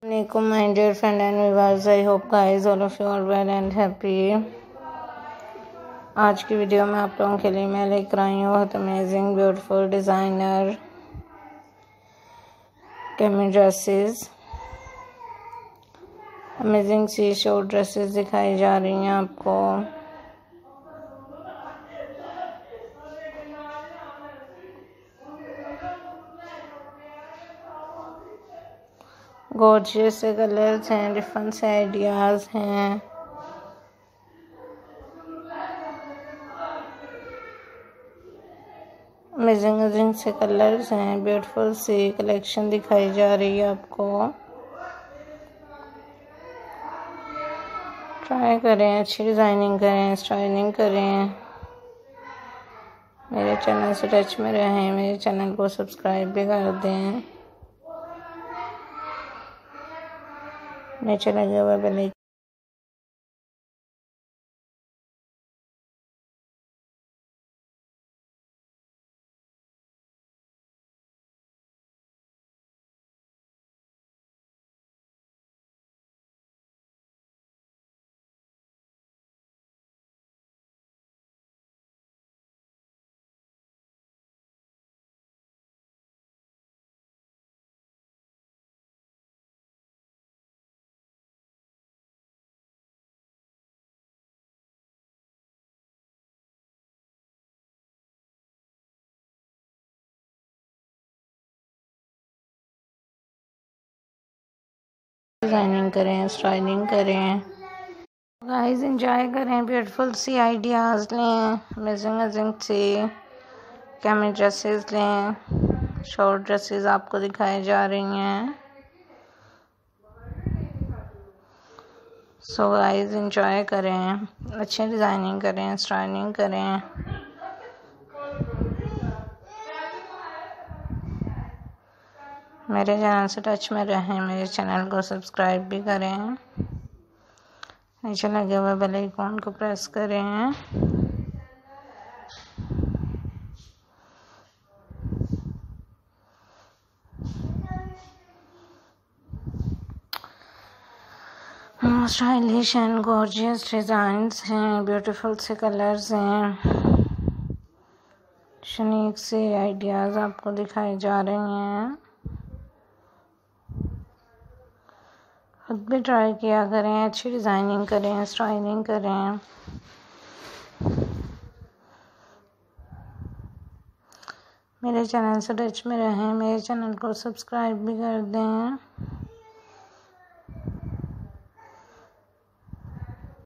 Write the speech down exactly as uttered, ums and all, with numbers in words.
Assalamualaikum my dear friend and viewers. I hope guys all of you are well and happy. आज की video में आप लोगों के लिए मैं लेकर आई हूँ बहुत amazing beautiful designer cami dresses. Amazing सी शॉर्ट ड्रेसेस दिखाई जा रही हैं आपको। गॉर्जियस से कलर्स हैं, डिफरेंट से आइडियाज़ हैं। अमेजिंग अमेजिंग से कलर्स हैं, ब्यूटीफुल सी कलेक्शन दिखाई जा रही है आपको। ट्राई करें, अच्छी डिज़ाइनिंग करें, स्टाइलिंग करें। मेरे चैनल से टच में रहें, मेरे चैनल को सब्सक्राइब भी कर दें। नीचे लगे हुए बेल डिज़ाइनिंग करें, स्टाइलिंग करें। गाइस एंजॉय करें, ब्यूटीफुल सी आइडियाज़ लें, अमेजिंग अमेजिंग सी कैमी ड्रेसेस लें। शॉर्ट ड्रेसेस आपको दिखाई जा रही हैं। सो गाइस एंजॉय करें, अच्छी डिज़ाइनिंग करें, स्टाइलिंग करें। मेरे चैनल से टच में रहें, मेरे चैनल को सब्सक्राइब भी करें। नीचे लगे हुए बेल आइकॉन को प्रेस करें। स्टाइलिश एंड गॉर्जियस डिज़ाइंस हैं, ब्यूटीफुल से कलर्स हैं, यूनिक से आइडियाज़ आपको दिखाई जा रही हैं। खुद भी ट्राई किया करें, अच्छी डिज़ाइनिंग करें, स्टाइलिंग करें। मेरे चैनल से टच में रहें, मेरे चैनल को सब्सक्राइब भी कर दें।